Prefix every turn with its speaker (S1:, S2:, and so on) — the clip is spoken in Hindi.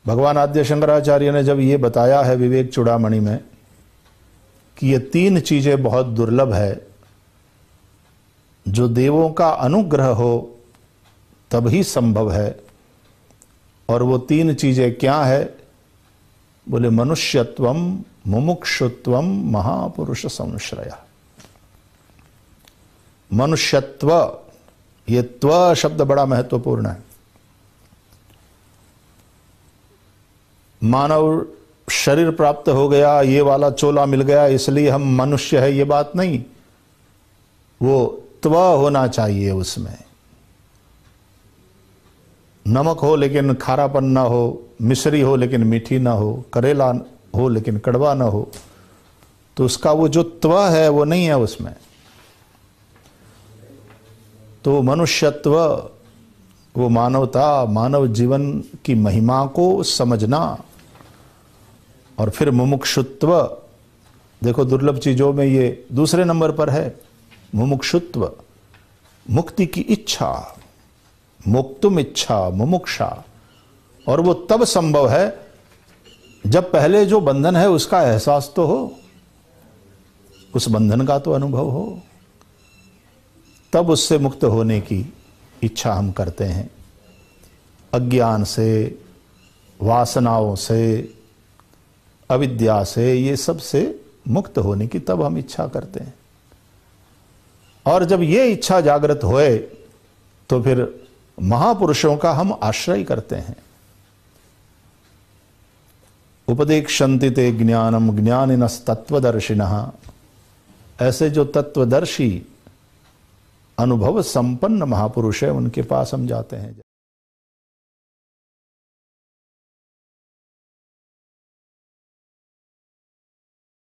S1: भगवान आद्य शंकराचार्य ने जब ये बताया है विवेक चूड़ामणि में कि ये तीन चीजें बहुत दुर्लभ है, जो देवों का अनुग्रह हो तभी संभव है, और वो तीन चीजें क्या है? बोले मनुष्यत्वम, मुमुक्षुत्वम, महापुरुष संश्रय। मनुष्यत्व, ये त्व शब्द बड़ा महत्वपूर्ण है। मानव शरीर प्राप्त हो गया, ये वाला चोला मिल गया इसलिए हम मनुष्य है, ये बात नहीं। वो त्व होना चाहिए, उसमें नमक हो लेकिन खारापन ना हो, मिश्री हो लेकिन मीठी ना हो, करेला हो लेकिन कड़वा ना हो, तो उसका वो जो त्व है वो नहीं है उसमें। तो मनुष्यत्व, वो मानवता, मानव जीवन की महिमा को समझना, और फिर मुमुक्षुत्व। देखो दुर्लभ चीजों में ये दूसरे नंबर पर है, मुमुक्षुत्व, मुक्ति की इच्छा, मोक्तुम इच्छा, मुमुक्षा। और वो तब संभव है जब पहले जो बंधन है उसका एहसास तो हो, उस बंधन का तो अनुभव हो, तब उससे मुक्त होने की इच्छा हम करते हैं। अज्ञान से, वासनाओं से, अविद्या से, ये सब से मुक्त होने की तब हम इच्छा करते हैं। और जब ये इच्छा जागृत होए तो फिर महापुरुषों का हम आश्रय करते हैं। उपदेक्षन्ति ते ज्ञानम ज्ञानिनस् तत्वदर्शिनः। ऐसे जो तत्वदर्शी, अनुभव संपन्न महापुरुष है, उनके पास हम जाते हैं।